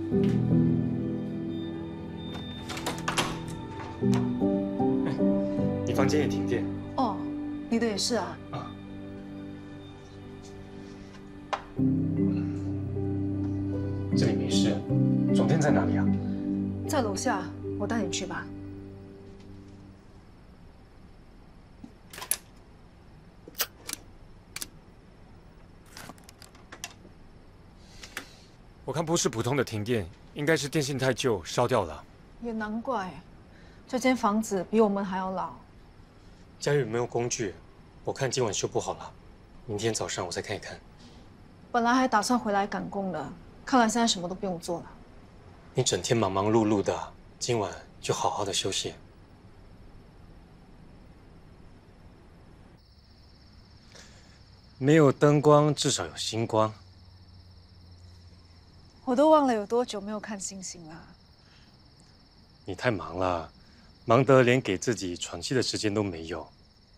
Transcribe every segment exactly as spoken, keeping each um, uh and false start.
哎，你房间也停电？ 哦，你的也是啊。 啊。这里没事，总店在哪里啊？ 在楼下，我带你去吧。 我看不是普通的停电，应该是电线太旧，烧掉了。 也难怪，这间房子比我们还要老。 家里有没有工具？我看今晚修不好了，明天早上我再看一看。 本来还打算回来赶工的，看来现在什么都不用做了。 你整天忙忙碌碌的，今晚就好好的休息。没有灯光，至少有星光。 我都忘了有多久没有看星星了。 你太忙了，忙得连给自己喘气的时间都没有。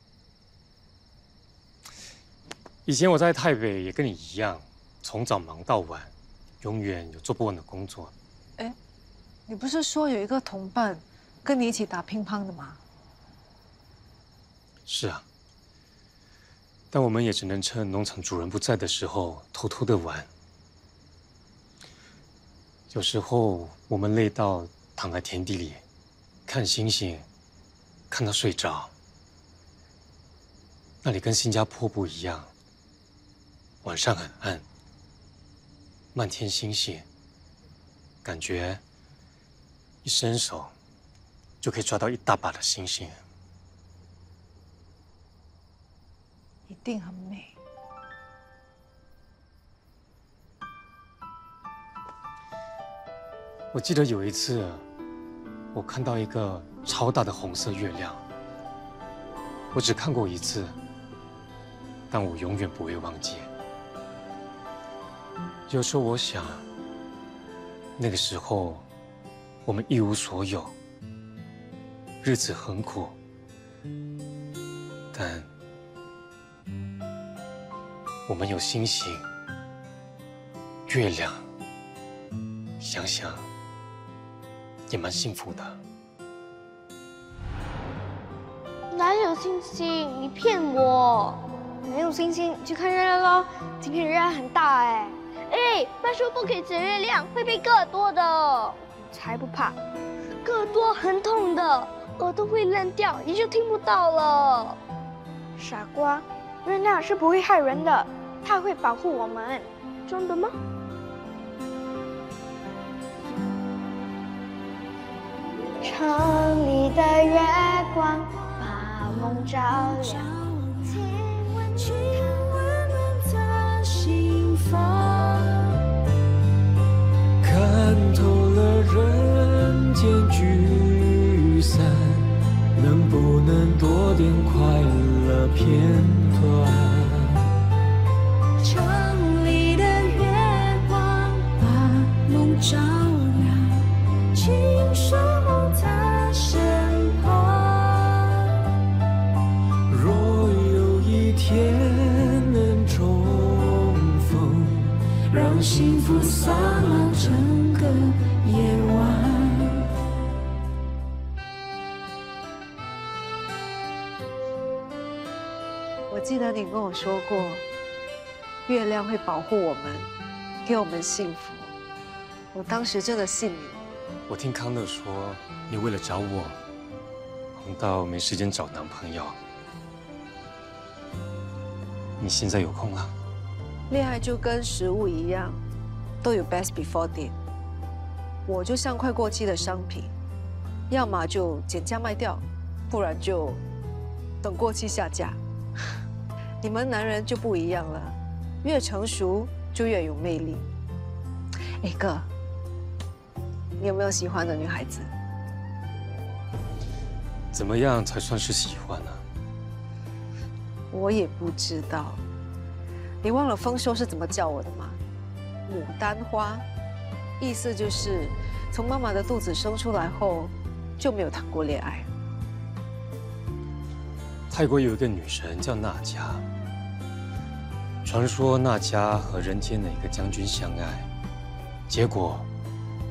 以前我在台北也跟你一样，从早忙到晚，永远有做不完的工作。 哎，你不是说有一个同伴跟你一起打乒乓的吗？ 是啊，但我们也只能趁农场主人不在的时候偷偷的玩。 有时候我们累到躺在田地里，看星星，看到睡着。那里跟新加坡不一样，晚上很暗，漫天星星，感觉一伸手就可以抓到一大把的星星， 一定很美。 我记得有一次，我看到一个超大的红色月亮。我只看过一次，但我永远不会忘记。有时候我想，那个时候我们一无所有，日子很苦，但我们有星星、月亮，想想。 也蛮幸福的。 哪有星星？你骗我！没有星星，去看月亮喽。今天月亮很大哎。哎，妈说不可以指月亮，会被割多的。才不怕，割多很痛的，耳朵会烂掉，你就听不到了。傻瓜，月亮是不会害人的，它会保护我们。真的吗？ 城里的月光把梦照亮， 请温暖他心房，看透了人间聚散，能不能多点快乐片段？城里的月光把梦照亮，请守候他身旁。若有一天能重逢，让幸福洒满整个夜晚。 我记得你跟我说过，月亮会保护我们，给我们幸福。我当时真的信你。 我听康乐说，你为了找我，忙到没时间找男朋友。你现在有空了？ 恋爱就跟食物一样，都有 best before date。我就像快过期的商品，要么就减价卖掉，不然就等过期下架。你们男人就不一样了，越成熟就越有魅力。哎哥，你有没有喜欢的女孩子？ 怎么样才算是喜欢呢？ 我也不知道。你忘了丰收是怎么叫我的吗？牡丹花，意思就是从妈妈的肚子生出来后就没有谈过恋爱。 泰国有一个女神叫娜迦，传说娜迦和人间的一个将军相爱，结果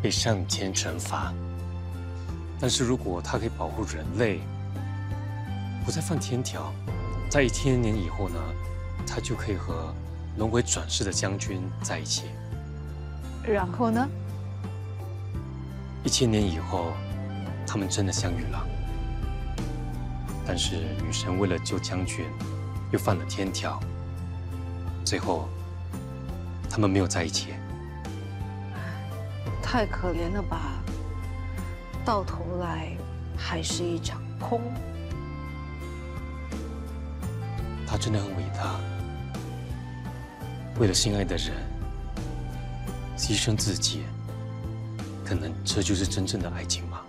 被上天惩罚。但是如果他可以保护人类，不再犯天条，在一千年以后呢，他就可以和轮回转世的将军在一起。 然后呢？ 一千年以后，他们真的相遇了。但是女神为了救将军，又犯了天条，最后他们没有在一起。 太可怜了吧！到头来还是一场空。 他真的很伟大，为了心爱的人牺牲自己，可能这就是真正的爱情吧。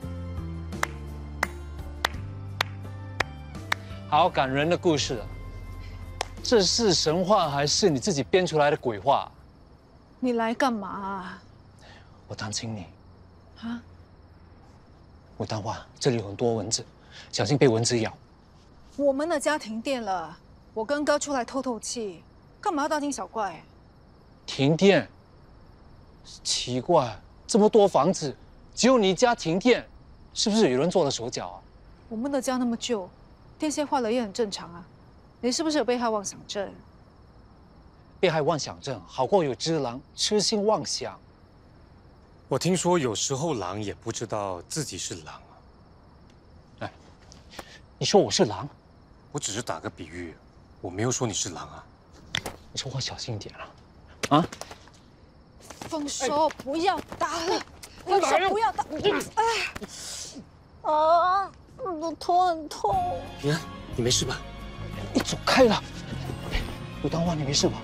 好感人的故事啊！这是神话还是你自己编出来的鬼话？ 你来干嘛啊？ 我担心你。 啊？ 牡丹花，这里有很多蚊子，小心被蚊子咬。 我们的家停电了，我跟哥出来透透气，干嘛要大惊小怪？ 停电？奇怪，这么多房子，只有你家停电，是不是有人做了手脚啊？ 我们的家那么旧，电线坏了也很正常啊。你是不是有被害妄想症？ 被害妄想症好过有只狼痴心妄想。 我听说有时候狼也不知道自己是狼啊。 哎，你说我是狼？ 我只是打个比喻，我没有说你是狼啊。 你说话小心一点啊！啊！ 放手，不要打了！放手，不要打！哎，啊，我头很痛。 平安，你没事吧？ 你走开了！牡丹花，你没事吧？